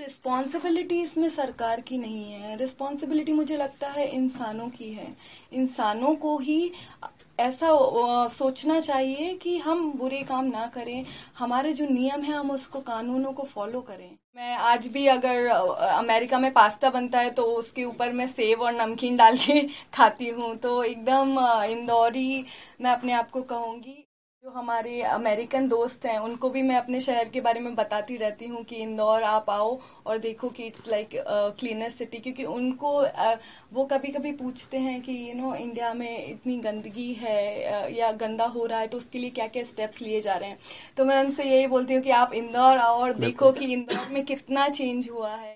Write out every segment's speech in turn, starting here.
Responsibility इसमें सरकार की नहीं है। रिस्पॉन्सिबिलिटी मुझे लगता है इंसानों की है। इंसानों को ही ऐसा सोचना चाहिए कि हम बुरे काम ना करें, हमारे जो नियम है हम उसको, कानूनों को फॉलो करें। मैं आज भी अगर अमेरिका में पास्ता बनता है तो उसके ऊपर मैं सेव और नमकीन डाल के खाती हूँ, तो एकदम इंदौरी मैं अपने आप को कहूँगी। जो हमारे अमेरिकन दोस्त हैं उनको भी मैं अपने शहर के बारे में बताती रहती हूँ कि इंदौर आप आओ और देखो कि इट्स लाइक क्लीनेस्ट सिटी, क्योंकि उनको वो कभी कभी पूछते हैं कि इंडिया में इतनी गंदगी है या गंदा हो रहा है तो उसके लिए क्या क्या स्टेप्स लिए जा रहे हैं। तो मैं उनसे यही बोलती हूँ कि आप इंदौर आओ और देखो कि इंदौर में कितना चेंज हुआ है।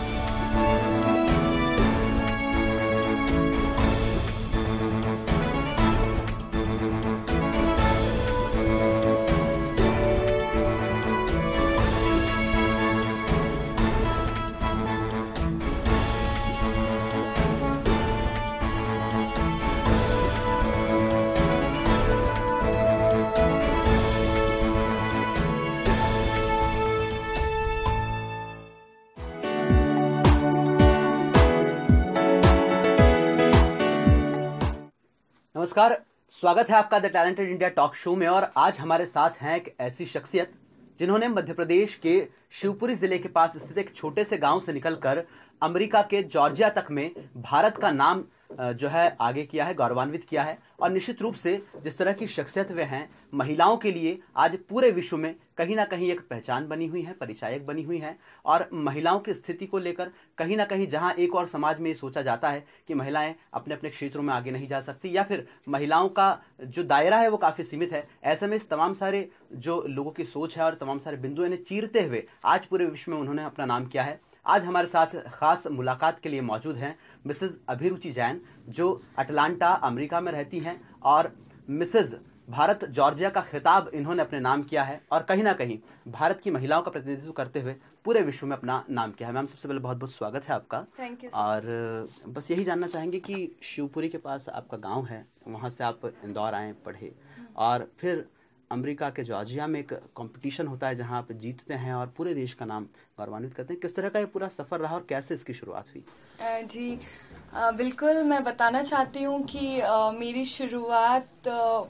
नमस्कार, स्वागत है आपका the talented India talk show में। और आज हमारे साथ हैं एक ऐसी शख्सियत जिन्होंने मध्य प्रदेश के शिवपुरी जिले के पास स्थित एक छोटे से गांव से निकलकर अमेरिका के जॉर्जिया तक में भारत का नाम जो है आगे किया है, गौरवान्वित किया है। और निश्चित रूप से जिस तरह की शख्सियत वे हैं, महिलाओं के लिए आज पूरे विश्व में कहीं ना कहीं एक पहचान बनी हुई है, परिचायक बनी हुई है। और महिलाओं की स्थिति को लेकर कहीं ना कहीं जहां एक और समाज में ये सोचा जाता है कि महिलाएं अपने अपने क्षेत्रों में आगे नहीं जा सकती या फिर महिलाओं का जो दायरा है वो काफी सीमित है, ऐसे में इस तमाम सारे जो लोगों की सोच है और तमाम सारे बिंदु इन्हें चीरते हुए आज पूरे विश्व में उन्होंने अपना नाम किया है। आज हमारे साथ खास मुलाकात के लिए मौजूद हैं मिसेज अभिरुचि जैन, जो अटलांटा अमेरिका में रहती हैं, और मिसेज भारत जॉर्जिया का खिताब इन्होंने अपने नाम किया है और कहीं ना कहीं भारत की महिलाओं का प्रतिनिधित्व करते हुए पूरे विश्व में अपना नाम किया है। मैम, सबसे पहले बहुत बहुत स्वागत है आपका। Thank you. और बस यही जानना चाहेंगे कि शिवपुरी के पास आपका गाँव है, वहाँ से आप इंदौर आए, पढ़े और फिर अमेरिका के जॉर्जिया में एक कंपटीशन होता है जहां आप जीतते हैं और पूरे देश का नाम गौरवान्वित करते हैं। किस तरह का ये पूरा सफर रहा और कैसे इसकी शुरुआत हुई? जी बिल्कुल, मैं बताना चाहती हूँ कि मेरी शुरुआत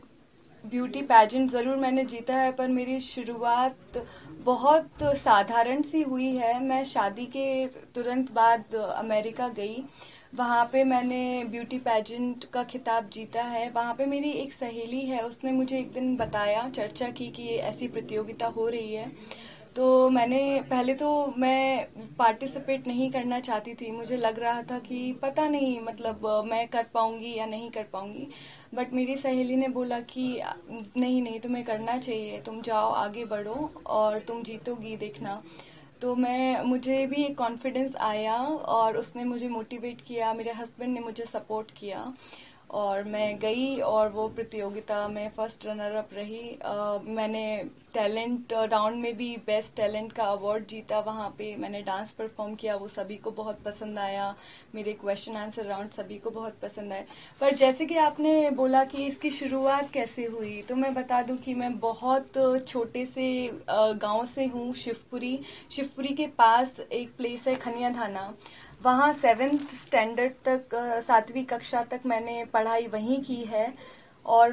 ब्यूटी पैजेंट ज़रूर मैंने जीता है, पर मेरी शुरुआत बहुत साधारण सी हुई है। मैं शादी के तुरंत बाद अमेरिका गई, वहाँ पे मैंने ब्यूटी पैजेंट का खिताब जीता है। वहाँ पे मेरी एक सहेली है, उसने मुझे एक दिन बताया, चर्चा की कि ये ऐसी प्रतियोगिता हो रही है। तो पहले तो मैं पार्टिसिपेट नहीं करना चाहती थी, मुझे लग रहा था कि पता नहीं मतलब मैं कर पाऊंगी या नहीं कर पाऊंगी। बट मेरी सहेली ने बोला कि नहीं नहीं, तुम्हें करना चाहिए, तुम जाओ, आगे बढ़ो और तुम जीतोगी, देखना। तो मुझे भी एक कॉन्फिडेंस आया और उसने मुझे मोटिवेट किया, मेरे हस्बैंड ने मुझे सपोर्ट किया और मैं गई और वो प्रतियोगिता में फर्स्ट रनर अप रही। मैंने टैलेंट राउंड में भी बेस्ट टैलेंट का अवार्ड जीता। वहाँ पे मैंने डांस परफॉर्म किया, वो सभी को बहुत पसंद आया। मेरे क्वेश्चन आंसर राउंड सभी को बहुत पसंद आए। पर जैसे कि आपने बोला कि इसकी शुरुआत कैसे हुई, तो मैं बता दूं कि मैं बहुत छोटे से गांव से हूँ, शिवपुरी के पास एक प्लेस है खनियाधाना। वहाँ 7th स्टैंडर्ड तक, 7वीं कक्षा तक मैंने पढ़ाई वहीं की है। और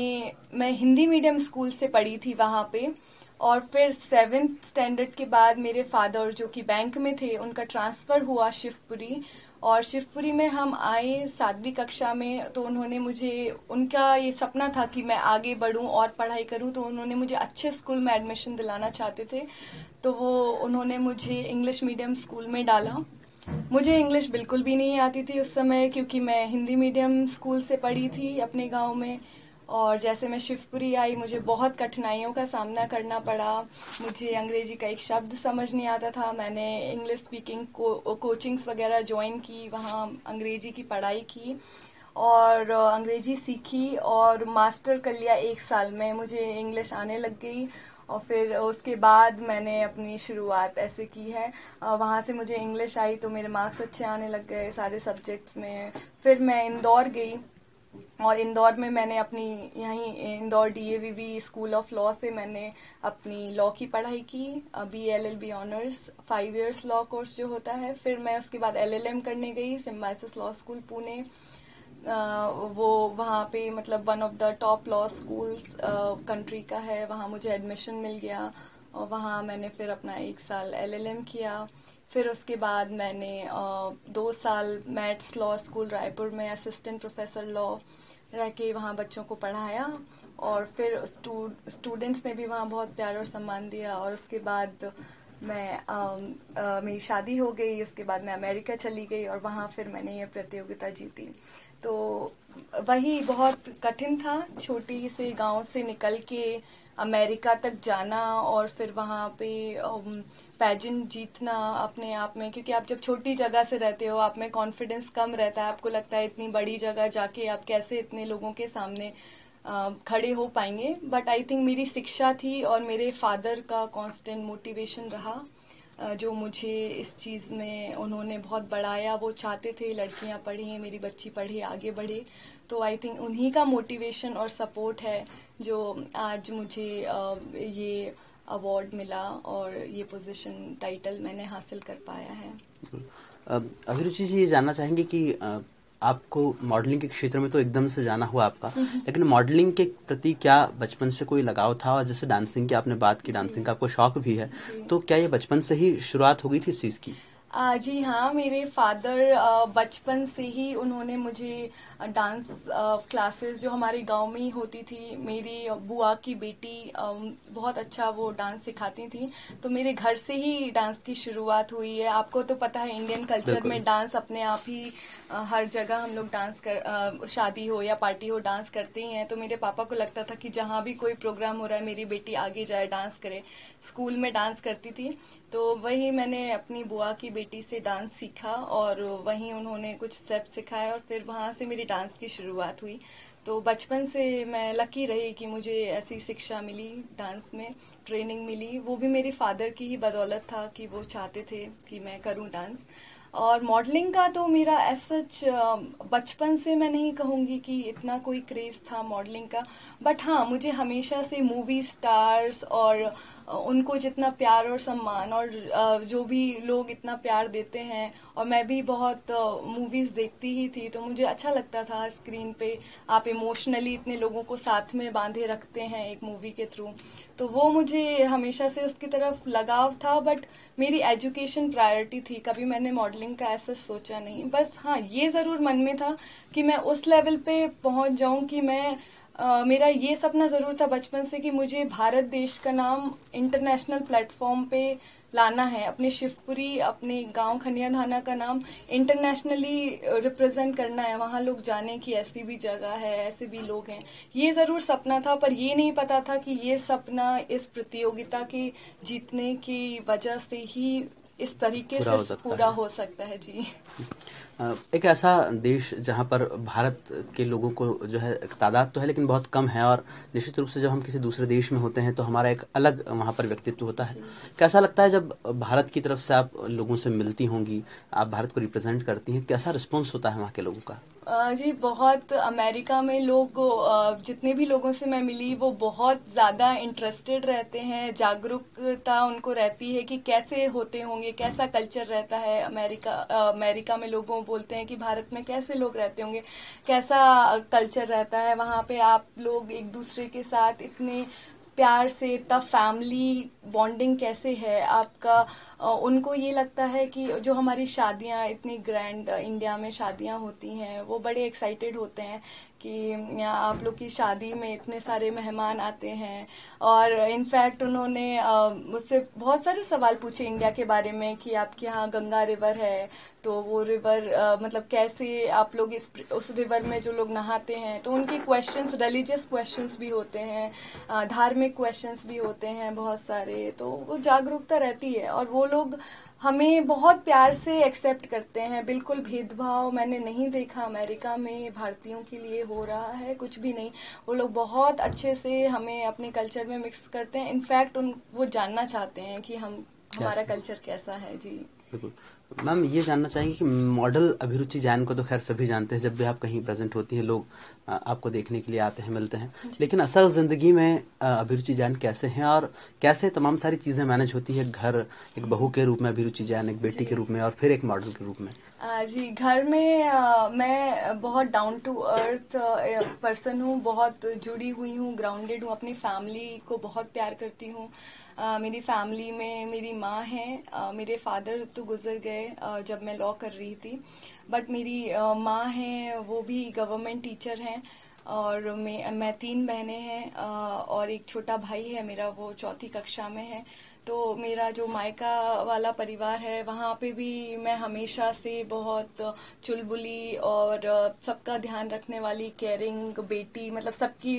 मैं हिंदी मीडियम स्कूल से पढ़ी थी वहाँ पे। और फिर 7th स्टैंडर्ड के बाद मेरे फादर, जो कि बैंक में थे, उनका ट्रांसफ़र हुआ शिवपुरी। और शिवपुरी में हम आए 7वीं कक्षा में, तो उन्होंने उनका ये सपना था कि मैं आगे बढ़ूं और पढ़ाई करूं, तो उन्होंने मुझे अच्छे स्कूल में एडमिशन दिलाना चाहते थे। तो उन्होंने मुझे इंग्लिश मीडियम स्कूल में डाला। मुझे इंग्लिश बिल्कुल भी नहीं आती थी उस समय, क्योंकि मैं हिंदी मीडियम स्कूल से पढ़ी थी अपने गांव में। और जैसे मैं शिवपुरी आई, मुझे बहुत कठिनाइयों का सामना करना पड़ा। मुझे अंग्रेजी का एक शब्द समझ नहीं आता था। मैंने इंग्लिश स्पीकिंग कोचिंग्स वगैरह ज्वाइन की, वहाँ अंग्रेजी की पढ़ाई की और अंग्रेजी सीखी और मास्टर कर लिया 1 साल में। मुझे इंग्लिश आने लग गई और फिर उसके बाद मैंने अपनी शुरुआत ऐसे की है। वहाँ से मुझे इंग्लिश आई तो मेरे मार्क्स अच्छे आने लग गए सारे सब्जेक्ट्स में। फिर मैं इंदौर गई और इंदौर में मैंने अपनी यहीं Indore DAVV school of law से मैंने अपनी लॉ की पढ़ाई की, BLLB honours 5 years law course जो होता है। फिर मैं उसके बाद LLM करने गई सिम्बायोसिस लॉ स्कूल पुणे। वो वहाँ पे मतलब one of the top law schools country का है, वहाँ मुझे एडमिशन मिल गया और वहाँ मैंने फिर अपना 1 साल LLM किया। फिर उसके बाद मैंने 2 साल मैथ्स लॉ स्कूल रायपुर में असिस्टेंट प्रोफेसर लॉ रह के वहाँ बच्चों को पढ़ाया और फिर स्टूडेंट्स ने भी वहाँ बहुत प्यार और सम्मान दिया। और उसके बाद मेरी शादी हो गई, उसके बाद मैं अमेरिका चली गई और वहाँ फिर मैंने ये प्रतियोगिता जीती। तो वही बहुत कठिन था, छोटी से गांव से निकल के अमेरिका तक जाना और फिर वहाँ पे पैजेंट जीतना अपने आप में, क्योंकि आप जब छोटी जगह से रहते हो आप में कॉन्फिडेंस कम रहता है, आपको लगता है इतनी बड़ी जगह जाके आप कैसे इतने लोगों के सामने खड़े हो पाएंगे। बट आई थिंक मेरी शिक्षा थी और मेरे फादर का कांस्टेंट मोटिवेशन रहा जो मुझे इस चीज़ में उन्होंने बहुत बढ़ाया। वो चाहते थे लड़कियां पढ़ें, मेरी बच्ची पढ़े, आगे बढ़े। तो आई थिंक उन्हीं का मोटिवेशन और सपोर्ट है जो आज मुझे ये अवार्ड मिला और ये पोजीशन टाइटल मैंने हासिल कर पाया है। अभिरुचि जी, ये जानना चाहेंगे कि आपको मॉडलिंग के क्षेत्र में तो एकदम से जाना हुआ आपका, लेकिन मॉडलिंग के प्रति क्या बचपन से कोई लगाव था? और जैसे डांसिंग की आपने बात की, डांसिंग का आपको शौक भी है, तो क्या ये बचपन से ही शुरुआत हो गई थी इस चीज़ की? जी हाँ, मेरे फादर बचपन से ही उन्होंने मुझे डांस क्लासेस जो हमारे गांव में ही होती थी, मेरी बुआ की बेटी बहुत अच्छा वो डांस सिखाती थी, तो मेरे घर से ही डांस की शुरुआत हुई है। आपको तो पता है इंडियन कल्चर में डांस अपने आप ही हर जगह हम लोग डांस कर शादी हो या पार्टी हो डांस करते ही हैं। तो मेरे पापा को लगता था कि जहाँ भी कोई प्रोग्राम हो रहा है मेरी बेटी आगे जाए, डांस करे। स्कूल में डांस करती थी, तो वही मैंने अपनी बुआ की बेटी से डांस सीखा और वहीं उन्होंने कुछ स्टेप सिखाए और फिर वहाँ से मेरी डांस की शुरुआत हुई। तो बचपन से मैं लकी रही कि मुझे ऐसी शिक्षा मिली, डांस में ट्रेनिंग मिली। वो भी मेरे फादर की ही बदौलत था कि वो चाहते थे कि मैं करूँ डांस। और मॉडलिंग का तो मेरा सच बचपन से मैं नहीं कहूँगी कि इतना कोई क्रेज था मॉडलिंग का, बट हाँ मुझे हमेशा से मूवी स्टार्स और उनको जितना प्यार और सम्मान और जो भी लोग इतना प्यार देते हैं, और मैं भी बहुत मूवीज देखती ही थी, तो मुझे अच्छा लगता था स्क्रीन पे आप इमोशनली इतने लोगों को साथ में बांधे रखते हैं एक मूवी के थ्रू। तो वो मुझे हमेशा से उसकी तरफ लगाव था, बट मेरी एजुकेशन प्रायोरिटी थी। कभी मैंने मॉडलिंग का ऐसा सोचा नहीं। बस हाँ ये ज़रूर मन में था कि मैं उस लेवल पे पहुंच जाऊं कि मैं मेरा ये सपना ज़रूर था बचपन से कि मुझे भारत देश का नाम इंटरनेशनल प्लेटफॉर्म पे लाना है। अपने शिवपुरी, अपने गांव खनियाधाना का नाम इंटरनेशनली रिप्रेजेंट करना है। वहाँ लोग जाने की ऐसी भी जगह है, ऐसे भी लोग हैं। ये ज़रूर सपना था, पर ये नहीं पता था कि ये सपना इस प्रतियोगिता के जीतने की वजह से ही इस तरीके से पूरा हो सकता है। जी, एक ऐसा देश जहाँ पर भारत के लोगों को जो है तादाद तो है लेकिन बहुत कम है, और निश्चित रूप से जब हम किसी दूसरे देश में होते हैं तो हमारा एक अलग वहाँ पर व्यक्तित्व होता है। कैसा लगता है जब भारत की तरफ से आप लोगों से मिलती होंगी, आप भारत को रिप्रेजेंट करती हैं, कैसा रिस्पॉन्स होता है वहाँ के लोगों का? जी बहुत। अमेरिका में लोग जितने भी लोगों से मैं मिली वो बहुत ज़्यादा इंटरेस्टेड रहते हैं, जागरूकता उनको रहती है कि कैसे होते होंगे, कैसा कल्चर रहता है अमेरिका में। लोगों बोलते हैं कि भारत में कैसे लोग रहते होंगे, कैसा कल्चर रहता है वहाँ पे, आप लोग एक दूसरे के साथ इतने प्यार से, तब फैमिली बॉन्डिंग कैसे है आपका। उनको ये लगता है कि जो हमारी शादियां इतनी ग्रैंड इंडिया में शादियां होती हैं, वो बड़े एक्साइटेड होते हैं कि आप लोग की शादी में इतने सारे मेहमान आते हैं। और इनफैक्ट उन्होंने मुझसे बहुत सारे सवाल पूछे इंडिया के बारे में कि आपके यहाँ गंगा रिवर है, तो वो रिवर मतलब कैसे आप लोग उस रिवर में जो लोग नहाते हैं, तो उनके क्वेश्चंस, रिलीजियस क्वेश्चंस भी होते हैं, धार्मिक क्वेश्चंस भी होते हैं बहुत सारे। तो वो जागरूकता रहती है और वो लोग हमें बहुत प्यार से एक्सेप्ट करते हैं। बिल्कुल भेदभाव मैंने नहीं देखा अमेरिका में भारतीयों के लिए हो रहा है, कुछ भी नहीं। वो लोग बहुत अच्छे से हमें अपने कल्चर में मिक्स करते हैं। इनफैक्ट वो जानना चाहते हैं कि हमारा कल्चर कैसा है। जी, बिल्कुल। मैम, ये जानना चाहेंगे कि मॉडल अभिरुचि जैन को तो खैर सभी जानते हैं, जब भी आप कहीं प्रेजेंट होती हैं लोग आपको देखने के लिए आते हैं, मिलते हैं, लेकिन असल ज़िंदगी में अभिरुचि जैन कैसे हैं और कैसे तमाम सारी चीज़ें मैनेज होती है? घर एक बहू के रूप में अभिरुचि जैन, एक बेटी के रूप में, और फिर एक मॉडल के रूप में। जी, घर में मैं बहुत डाउन टू अर्थ पर्सन हूँ, बहुत जुड़ी हुई हूँ, ग्राउंडेड हूँ, अपनी फैमिली को बहुत प्यार करती हूँ। मेरी फैमिली में मेरी माँ है, मेरे फादर तो गुजर गए जब मैं लॉ कर रही थी, बट मेरी माँ है, वो भी गवर्नमेंट टीचर हैं, और मैं 3 बहनें हैं, और एक छोटा भाई है मेरा, वो 4th कक्षा में है। तो मेरा जो मायका वाला परिवार है, वहाँ पे भी मैं हमेशा से बहुत चुलबुली और सबका ध्यान रखने वाली, केयरिंग बेटी, मतलब सबकी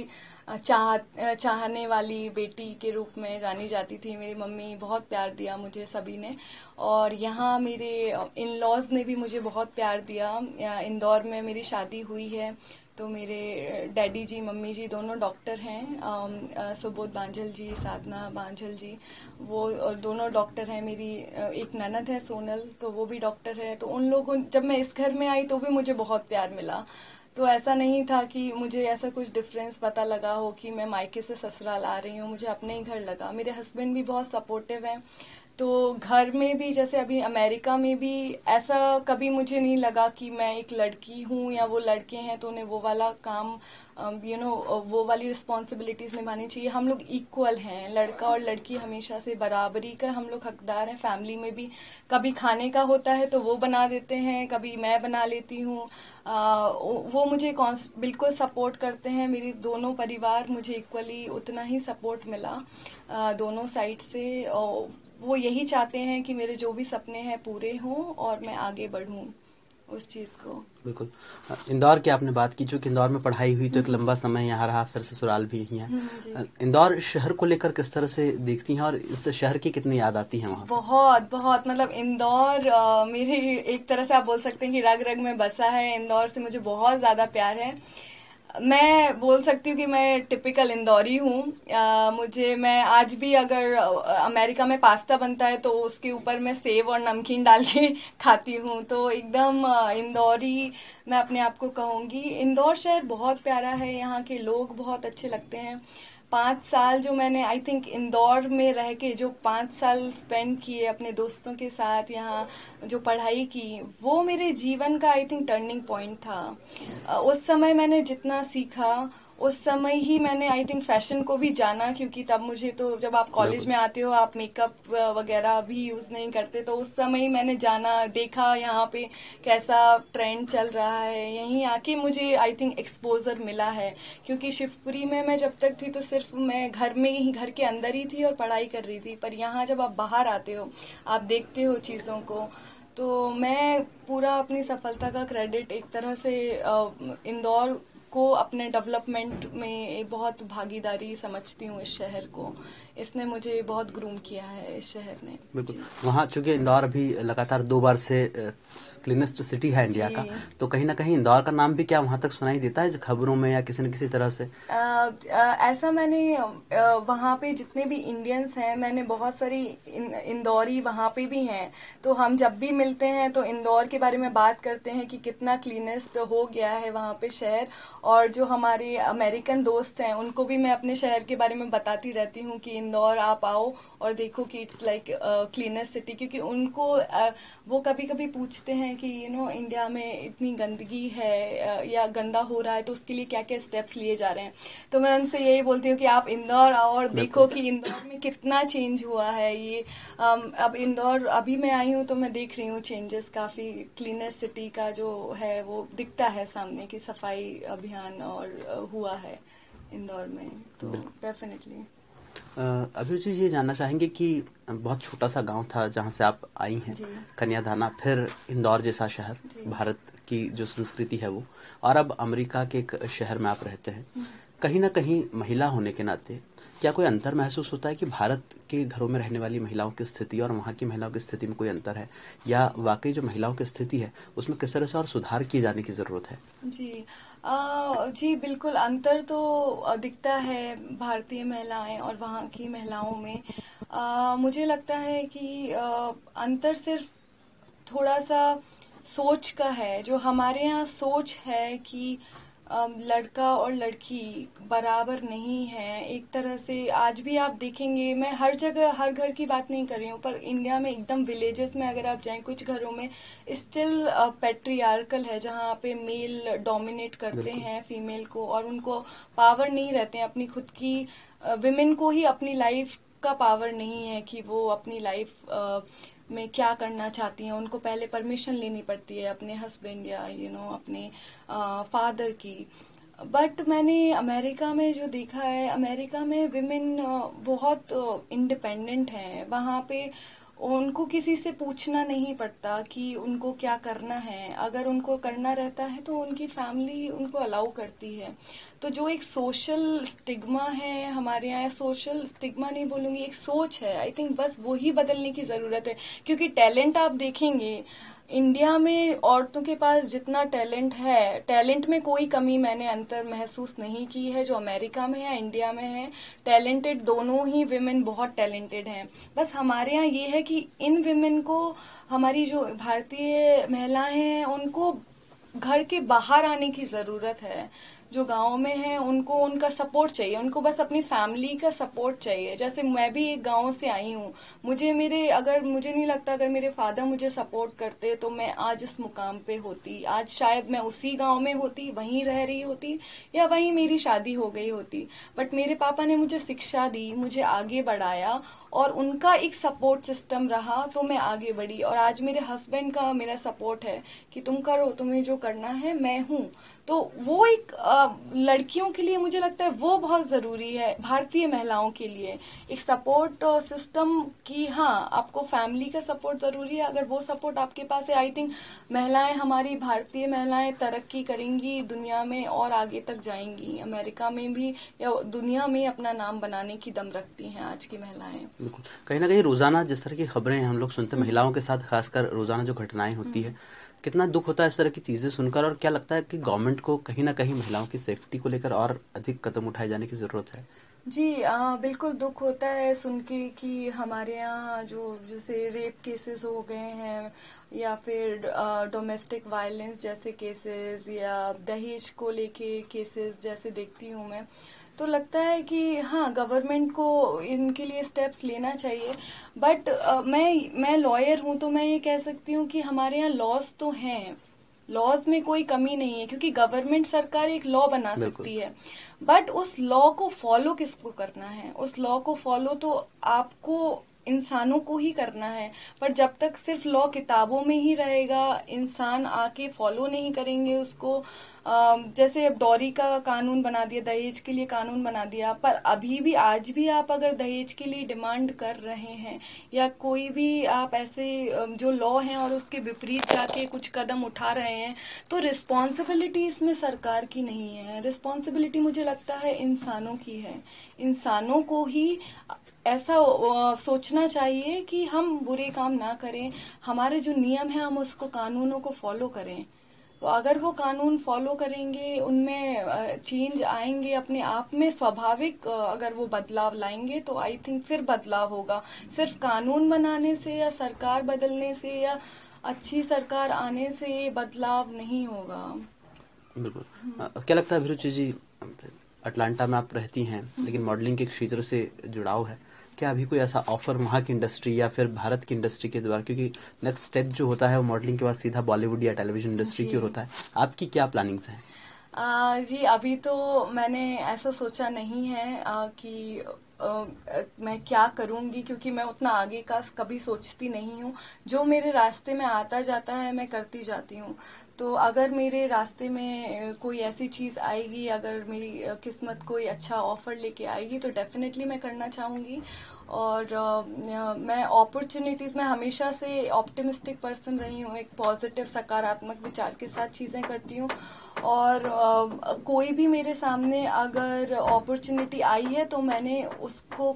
चाहने वाली बेटी के रूप में जानी जाती थी। मेरी मम्मी बहुत प्यार दिया मुझे सभी ने, और यहाँ मेरे इन लॉज ने भी मुझे बहुत प्यार दिया। इंदौर में मेरी शादी हुई है, तो मेरे डैडी जी, मम्मी जी दोनों डॉक्टर हैं, सुबोध बांझल जी, साधना बांझल जी, वो दोनों डॉक्टर हैं। मेरी एक ननद है सोनल, तो वो भी डॉक्टर है। तो उन लोगों, जब मैं इस घर में आई तो भी मुझे बहुत प्यार मिला। तो ऐसा नहीं था कि मुझे ऐसा कुछ डिफरेंस पता लगा हो कि मैं मायके से ससुराल आ रही हूँ, मुझे अपने ही घर लगा। मेरे हस्बैंड भी बहुत सपोर्टिव हैं, तो घर में भी, जैसे अभी अमेरिका में भी, ऐसा कभी मुझे नहीं लगा कि मैं एक लड़की हूँ या वो लड़के हैं तो उन्हें वो वाला काम, वो वाली रिस्पॉन्सिबिलिटीज निभानी चाहिए। हम लोग इक्वल हैं, लड़का और लड़की हमेशा से बराबरी का हम लोग हकदार हैं। फैमिली में भी कभी खाने का होता है तो वो बना देते हैं, कभी मैं बना लेती हूँ। वो मुझे बिल्कुल सपोर्ट करते हैं। मेरे दोनों परिवार मुझे इक्वली उतना ही सपोर्ट मिला दोनों साइड से। वो यही चाहते हैं कि मेरे जो भी सपने हैं पूरे हों और मैं आगे बढ़ूं उस चीज़ को। बिल्कुल। इंदौर की आपने बात की, चूंकि इंदौर में पढ़ाई हुई तो एक लंबा समय यहाँ रहा, फिर ससुराल भी यहीं है। इंदौर शहर को लेकर किस तरह से देखती हैं और इस शहर की कितनी याद आती है वहाँ? बहुत बहुत, मतलब इंदौर मेरी एक तरह से आप बोल सकते हैं कि रग रग में बसा है। इंदौर से मुझे बहुत ज़्यादा प्यार है। मैं बोल सकती हूँ कि मैं टिपिकल इंदौरी हूँ। मैं आज भी अगर अमेरिका में पास्ता बनता है तो उसके ऊपर मैं सेव और नमकीन डाल के खाती हूँ, तो एकदम इंदौरी मैं अपने आप को कहूँगी। इंदौर शहर बहुत प्यारा है, यहाँ के लोग बहुत अच्छे लगते हैं। 5 साल जो मैंने आई थिंक इंदौर में रह के जो 5 साल स्पेंड किए अपने दोस्तों के साथ, यहाँ जो पढ़ाई की, वो मेरे जीवन का आई थिंक टर्निंग पॉइंट था। उस समय मैंने जितना सीखा, उस समय ही मैंने आई थिंक फैशन को भी जाना, क्योंकि तब मुझे तो, जब आप कॉलेज में आते हो आप मेकअप वगैरह भी यूज नहीं करते, तो उस समय ही मैंने जाना, देखा यहाँ पे कैसा ट्रेंड चल रहा है। यहीं आके मुझे आई थिंक एक्सपोजर मिला है, क्योंकि शिवपुरी में मैं जब तक थी तो सिर्फ मैं घर में ही, घर के अंदर ही थी और पढ़ाई कर रही थी। पर यहाँ जब आप बाहर आते हो, आप देखते हो चीज़ों को, तो मैं पूरा अपनी सफलता का क्रेडिट एक तरह से इंदौर को अपने डेवलपमेंट में एक बहुत भागीदारी समझती हूँ। इस शहर को इसने मुझे बहुत ग्रूम किया है, इस शहर ने। बिल्कुल। वहाँ चूंकि इंदौर अभी लगातार 2 बार से क्लीनेस्ट सिटी है इंडिया का, तो कहीं ना कहीं इंदौर का नाम भी क्या वहाँ तक सुनाई देता है खबरों में या किसी न किसी तरह से? ऐसा मैंने वहाँ पे जितने भी इंडियंस हैं, मैंने बहुत सारी इंदौरी वहाँ पे भी हैं, तो हम जब भी मिलते हैं तो इंदौर के बारे में बात करते हैं कि कितना क्लीनेस्ट हो गया है वहाँ पे शहर। और जो हमारे अमेरिकन दोस्त हैं उनको भी मैं अपने शहर के बारे में बताती रहती हूँ कि इंदौर आप आओ और देखो कि इट्स लाइक क्लीनेस्ट सिटी, क्योंकि उनको वो कभी कभी पूछते हैं कि इंडिया में इतनी गंदगी है या गंदा हो रहा है तो उसके लिए क्या क्या स्टेप्स लिए जा रहे हैं। तो मैं उनसे यही बोलती हूँ कि आप इंदौर आओ और देखो कि इंदौर में कितना चेंज हुआ है। ये अब इंदौर, अभी मैं आई हूँ तो मैं देख रही हूँ चेंजेस, काफ़ी क्लीनेस्ट सिटी का जो है वो दिखता है सामने, की सफाई अभियान और हुआ है इंदौर में, तो डेफिनेटली। अभिरुचि जी, ये जानना चाहेंगे कि बहुत छोटा सा गांव था जहां से आप आई हैं, खनियाधाना, फिर इंदौर जैसा शहर, भारत की जो संस्कृति है वो, और अब अमेरिका के एक शहर में आप रहते हैं। कहीं ना कहीं महिला होने के नाते क्या कोई अंतर महसूस होता है कि भारत के घरों में रहने वाली महिलाओं की स्थिति और वहाँ की महिलाओं की स्थिति में कोई अंतर है, या वाकई जो महिलाओं की स्थिति है उसमें किस तरह से और सुधार किए जाने की ज़रूरत है? जी बिल्कुल, अंतर तो दिखता है भारतीय महिलाएं और वहाँ की महिलाओं में। मुझे लगता है कि अंतर सिर्फ थोड़ा सा सोच का है। जो हमारे यहाँ सोच है कि लड़का और लड़की बराबर नहीं है, एक तरह से आज भी आप देखेंगे, मैं हर जगह हर घर की बात नहीं कर रही हूँ, पर इंडिया में एकदम विलेजेस में अगर आप जाएं, कुछ घरों में स्टिल पेट्रियार्कल है, जहाँ पे मेल डोमिनेट करते हैं फीमेल को, और उनको पावर नहीं रहते हैं अपनी खुद की, विमेन को ही अपनी लाइफ का पावर नहीं है कि वो अपनी लाइफ में क्या करना चाहती हैं। उनको पहले परमिशन लेनी पड़ती है अपने हस्बैंड या अपने फादर की। बट मैंने अमेरिका में जो देखा है, अमेरिका में विमेन बहुत इंडिपेंडेंट हैं। वहाँ पे उनको किसी से पूछना नहीं पड़ता कि उनको क्या करना है। अगर उनको करना रहता है तो उनकी फैमिली उनको अलाउ करती है। तो जो एक सोशल स्टिग्मा है हमारे यहाँ, सोशल स्टिग्मा नहीं बोलूंगी, एक सोच है, आई थिंक बस वही बदलने की जरूरत है। क्योंकि टैलेंट आप देखेंगे इंडिया में औरतों के पास जितना टैलेंट है, टैलेंट में कोई कमी मैंने अंतर महसूस नहीं की है। जो अमेरिका में है, इंडिया में है, टैलेंटेड दोनों ही विमेन बहुत टैलेंटेड हैं। बस हमारे यहाँ ये है कि इन विमेन को, हमारी जो भारतीय महिलाएं हैं, उनको घर के बाहर आने की जरूरत है। जो गांव में है उनको उनका सपोर्ट चाहिए, उनको बस अपनी फैमिली का सपोर्ट चाहिए। जैसे मैं भी एक गांव से आई हूँ, मुझे नहीं लगता अगर मेरे फादर मुझे सपोर्ट करते तो मैं आज इस मुकाम पे होती। आज शायद मैं उसी गांव में होती, वहीं रह रही होती, या वहीं मेरी शादी हो गई होती। बट मेरे पापा ने मुझे शिक्षा दी, मुझे आगे बढ़ाया, और उनका एक सपोर्ट सिस्टम रहा तो मैं आगे बढ़ी। और आज मेरे हस्बैंड का मेरा सपोर्ट है कि तुम करो, तुम्हें जो करना है, मैं हूँ। तो वो एक लड़कियों के लिए मुझे लगता है वो बहुत जरूरी है, भारतीय महिलाओं के लिए एक सपोर्ट सिस्टम की। हाँ, आपको फैमिली का सपोर्ट जरूरी है, अगर वो सपोर्ट आपके पास है, आई थिंक महिलाएं, हमारी भारतीय महिलाएं तरक्की करेंगी, दुनिया में और आगे तक जाएंगी। अमेरिका में भी या दुनिया में अपना नाम बनाने की दम रखती हैं आज की महिलाएं। बिल्कुल, कहीं ना कहीं रोजाना जिस तरह की खबरें हम लोग सुनते हैं महिलाओं के साथ, खासकर रोजाना जो घटनाएं होती है, कितना दुख होता है इस तरह की चीजें सुनकर। और क्या लगता है कि गवर्नमेंट को कहीं ना कहीं महिलाओं की सेफ्टी को लेकर और अधिक कदम उठाए जाने की जरूरत है? जी बिल्कुल दुख होता है सुन के कि हमारे यहाँ जो जैसे रेप केसेस हो गए हैं, या फिर डोमेस्टिक वायलेंस जैसे केसेस, या दहेज को लेके केसेस जैसे देखती हूँ मैं, तो लगता है कि हाँ, गवर्नमेंट को इनके लिए स्टेप्स लेना चाहिए। बट मैं लॉयर हूँ, तो मैं ये कह सकती हूँ कि हमारे यहाँ लॉज तो हैं, लॉज में कोई कमी नहीं है, क्योंकि गवर्नमेंट, सरकार एक लॉ बना सकती है। बट उस लॉ को फॉलो किसको करना है? उस लॉ को फॉलो तो आपको, इंसानों को ही करना है। पर जब तक सिर्फ लॉ किताबों में ही रहेगा, इंसान आके फॉलो नहीं करेंगे उसको। जैसे अब डॉरी का कानून बना दिया, दहेज के लिए कानून बना दिया, पर अभी भी आज भी आप अगर दहेज के लिए डिमांड कर रहे हैं, या कोई भी आप ऐसे जो लॉ है और उसके विपरीत जाके कुछ कदम उठा रहे हैं, तो रिस्पॉन्सिबिलिटी इसमें सरकार की नहीं है। रिस्पॉन्सिबिलिटी मुझे लगता है इंसानों की है। इंसानों को ही ऐसा सोचना चाहिए कि हम बुरे काम ना करें, हमारे जो नियम है हम उसको, कानूनों को फॉलो करें। तो अगर वो कानून फॉलो करेंगे, उनमें चेंज आएंगे अपने आप में, स्वाभाविक अगर वो बदलाव लाएंगे, तो आई थिंक फिर बदलाव होगा। सिर्फ कानून बनाने से या सरकार बदलने से या अच्छी सरकार आने से बदलाव नहीं होगा। बिल्कुल। क्या लगता है अभिरुचि जी, अटलांटा में आप रहती हैं, लेकिन मॉडलिंग के क्षेत्र से जुड़ाव है, क्या अभी कोई ऐसा ऑफर वहाँ की इंडस्ट्री या फिर भारत की इंडस्ट्री के द्वारा, क्योंकि नेक्स्ट स्टेप जो होता है वो मॉडलिंग के बाद सीधा बॉलीवुड या टेलीविजन इंडस्ट्री की ओर होता है, आपकी क्या प्लानिंग्स हैं? जी अभी तो मैंने ऐसा सोचा नहीं है कि मैं क्या करूंगी, क्योंकि मैं उतना आगे का कभी सोचती नहीं हूँ। जो मेरे रास्ते में आता जाता है मैं करती जाती हूँ। तो अगर मेरे रास्ते में कोई ऐसी चीज़ आएगी, अगर मेरी किस्मत कोई अच्छा ऑफर लेके आएगी, तो डेफिनेटली मैं करना चाहूँगी। और मैं अपॉर्चुनिटीज़ में हमेशा से ऑप्टिमिस्टिक पर्सन रही हूँ, एक पॉजिटिव सकारात्मक विचार के साथ चीज़ें करती हूँ। और कोई भी मेरे सामने अगर अपॉर्चुनिटी आई है तो मैंने उसको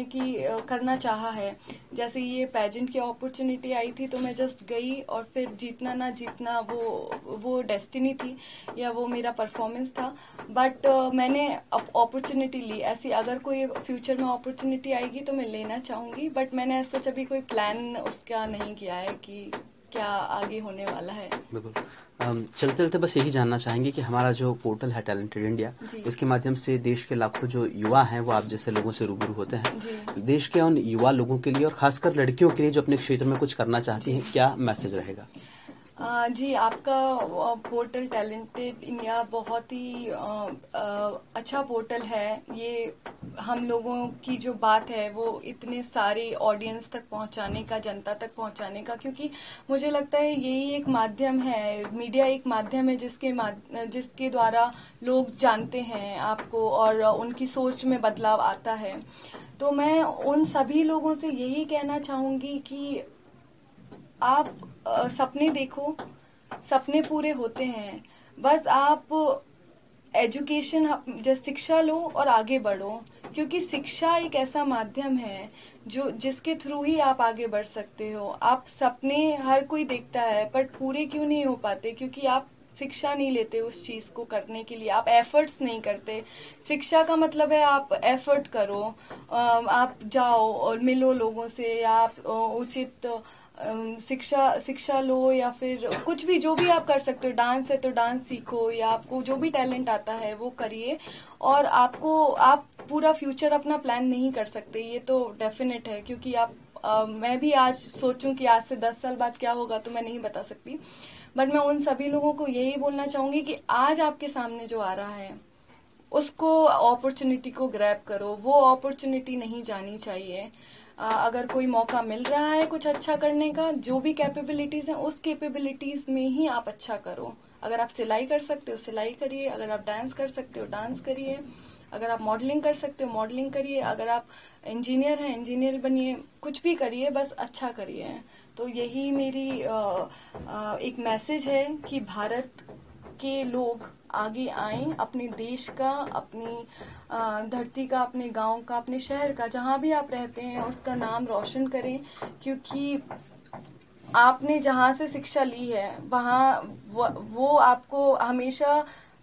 करना चाहा है। जैसे ये पेजेंट की अपॉर्चुनिटी आई थी तो मैं जस्ट गई, और फिर जीतना ना जीतना वो डेस्टिनी थी या वो मेरा परफॉर्मेंस था। बट मैंने अपॉर्चुनिटी ली। ऐसी अगर कोई फ्यूचर में अपॉर्चुनिटी आएगी तो मैं लेना चाहूँगी, बट मैंने ऐसा अभी कोई प्लान उसका नहीं किया है कि क्या आगे होने वाला है। बिल्कुल। चलते चलते बस यही जानना चाहेंगे कि हमारा जो पोर्टल है टैलेंटेड इंडिया, इसके माध्यम से देश के लाखों जो युवा हैं वो आप जैसे लोगों से रूबरू होते हैं। देश के उन युवा लोगों के लिए और खासकर लड़कियों के लिए जो अपने क्षेत्र में कुछ करना चाहती हैं, क्या मैसेज रहेगा? जी, आपका पोर्टल टैलेंटेड इंडिया बहुत ही अच्छा पोर्टल है। ये हम लोगों की जो बात है वो इतने सारे ऑडियंस तक पहुंचाने का, जनता तक पहुंचाने का, क्योंकि मुझे लगता है यही एक माध्यम है, मीडिया एक माध्यम है जिसके द्वारा लोग जानते हैं आपको और उनकी सोच में बदलाव आता है। तो मैं उन सभी लोगों से यही कहना चाहूंगी कि आप सपने देखो, सपने पूरे होते हैं। बस आप एजुकेशन, जैसे शिक्षा लो और आगे बढ़ो, क्योंकि शिक्षा एक ऐसा माध्यम है जिसके थ्रू ही आप आगे बढ़ सकते हो। आप सपने हर कोई देखता है पर पूरे क्यों नहीं हो पाते? क्योंकि आप शिक्षा नहीं लेते उस चीज को करने के लिए, आप एफर्ट्स नहीं करते। शिक्षा का मतलब है आप एफर्ट करो, आप जाओ और मिलो लोगों से, या आप उचित शिक्षा लो, या फिर कुछ भी जो भी आप कर सकते हो। डांस है तो डांस सीखो, या आपको जो भी टैलेंट आता है वो करिए। और आप पूरा फ्यूचर अपना प्लान नहीं कर सकते, ये तो डेफिनेट है, क्योंकि मैं भी आज सोचूं कि आज से 10 साल बाद क्या होगा तो मैं नहीं बता सकती। बट मैं उन सभी लोगों को यही बोलना चाहूंगी कि आज आपके सामने जो आ रहा है उसको, अपॉर्चुनिटी को ग्रैब करो। वो अपॉर्चुनिटी नहीं जानी चाहिए। अगर कोई मौका मिल रहा है कुछ अच्छा करने का, जो भी कैपेबिलिटीज हैं उस कैपेबिलिटीज में ही आप अच्छा करो। अगर आप सिलाई कर सकते हो सिलाई करिए, अगर आप डांस कर सकते हो डांस करिए, अगर आप मॉडलिंग कर सकते हो मॉडलिंग करिए, अगर आप इंजीनियर हैं इंजीनियर बनिए, कुछ भी करिए, बस अच्छा करिए। तो यही मेरी एक मैसेज है कि भारत के लोग आगे आएं, अपने देश का, अपनी धरती का, अपने गांव का, अपने शहर का, जहां भी आप रहते हैं उसका नाम रोशन करें। क्योंकि आपने जहां से शिक्षा ली है वहां वो आपको हमेशा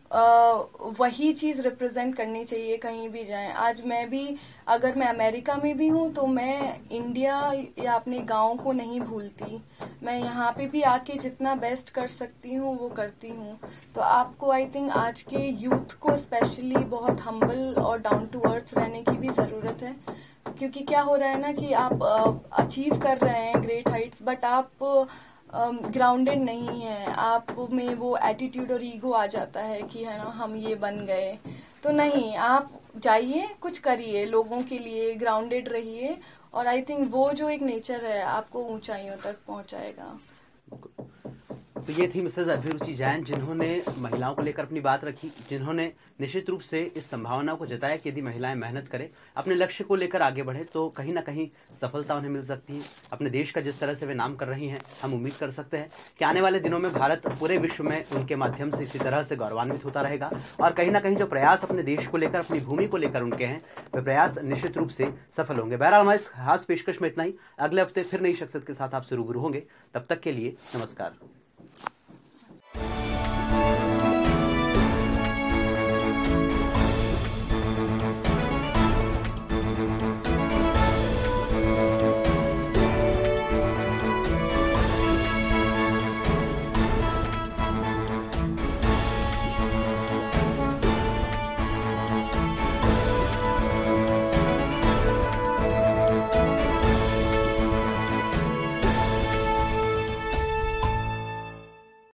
वही चीज रिप्रेजेंट करनी चाहिए कहीं भी जाएं। आज मैं भी, अगर मैं अमेरिका में भी हूं तो मैं इंडिया या अपने गांव को नहीं भूलती। मैं यहाँ पे भी आके जितना बेस्ट कर सकती हूँ वो करती हूँ। तो आपको, आई थिंक आज के यूथ को स्पेशली बहुत हम्बल और डाउन टू अर्थ रहने की भी जरूरत है। क्योंकि क्या हो रहा है ना कि आप अचीव कर रहे हैं ग्रेट हाइट्स, बट आप ग्राउंडेड नहीं है, आप में वो एटीट्यूड और ईगो आ जाता है कि है ना हम ये बन गए। तो नहीं, आप जाइए, कुछ करिए लोगों के लिए, ग्राउंडेड रहिए, और आई थिंक वो जो एक नेचर है आपको ऊंचाइयों तक पहुंचाएगा। तो ये थी मिसेज अभिरुचि जैन, जिन्होंने महिलाओं को लेकर अपनी बात रखी, जिन्होंने निश्चित रूप से इस संभावना को जताया कि यदि महिलाएं मेहनत करें, अपने लक्ष्य को लेकर आगे बढ़े, तो कहीं ना कहीं सफलता उन्हें मिल सकती है। अपने देश का जिस तरह से वे नाम कर रही हैं, हम उम्मीद कर सकते हैं कि आने वाले दिनों में भारत पूरे विश्व में उनके माध्यम से इसी तरह से गौरवान्वित होता रहेगा। और कहीं ना कहीं जो प्रयास अपने देश को लेकर, अपनी भूमि को लेकर उनके हैं, वे प्रयास निश्चित रूप से सफल होंगे। बहरहाल हमारे इस खास पेशकश में इतना ही। अगले हफ्ते फिर नई शख्सियत के साथ आपसे रूबरू होंगे। तब तक के लिए नमस्कार।